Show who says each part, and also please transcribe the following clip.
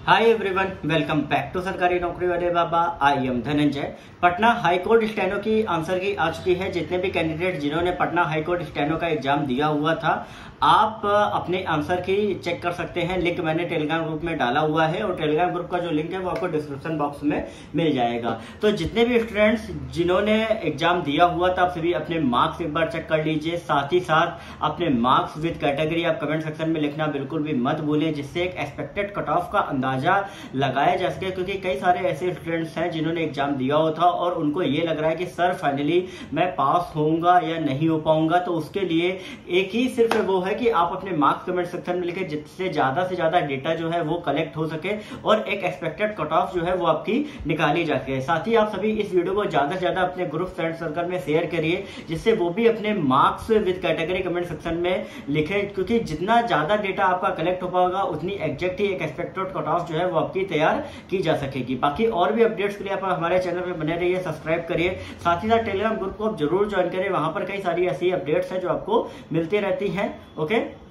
Speaker 1: Hi everyone, welcome back to सरकारी नौकरी वाले बाबा। I am Dhananjay. Patna high court steno की आंसर की आ चुकी है। जितने भी कैंडिडेट जिन्होंने पटना हाईकोर्ट स्टेनो का एग्जाम दिया हुआ था, आप अपने आंसर की चेक कर सकते हैं। लिंक मैंने टेलीग्राम ग्रुप में डाला हुआ है और टेलीग्राम ग्रुप का जो लिंक है वो आपको डिस्क्रिप्शन बॉक्स में मिल जाएगा। तो जितने भी स्टूडेंट्स जिन्होंने एग्जाम दिया हुआ था, आप सभी अपने मार्क्स एक बार चेक कर लीजिए। साथ ही साथ अपने मार्क्स विद कैटेगरी आप कमेंट सेक्शन में लिखना बिल्कुल भी मत भूलें, जिससे एक एक्सपेक्टेड कट ऑफ का अंदाजा लगाया जा सके। क्योंकि कई सारे ऐसे स्टूडेंट्स हैं जिन्होंने एग्जाम दिया हुआ था और उनको ये लग रहा है कि सर फाइनली मैं पास होऊंगा या नहीं हो पाऊंगा। तो उसके लिए एक ही सिर्फ वो है कि आप अपने मार्क्स कमेंट सेक्शन में लिखें, जिससे ज्यादा से ज्यादा डेटा जो है वो कलेक्ट हो सके और एक एक्सपेक्टेड कट ऑफ जो है वो आपकी निकाली जा सके। साथ ही आप सभी इस वीडियो को ज्यादा से ज्यादा अपने ग्रुप फ्रेंड सर्कल में शेयर करिए, जिससे वो भी अपने marks with category comment section में लिखें। क्योंकि जितना ज्यादा डेटा आपका कलेक्ट हो पाएगा, उतनी एग्जैक्ट ही एक एक्सपेक्टेड कट ऑफ जो है वो आपकी तैयार की जा सकेगी। बाकी और भी अपडेट्स के लिए आप हमारे चैनल पर बने रहिए, सब्सक्राइब करिए। साथ ही साथ टेलीग्राम ग्रुप को आप जरूर ज्वाइन करें, वहां पर कई सारी ऐसी अपडेट्स हैं जो आपको मिलती रहती हैं। ओके।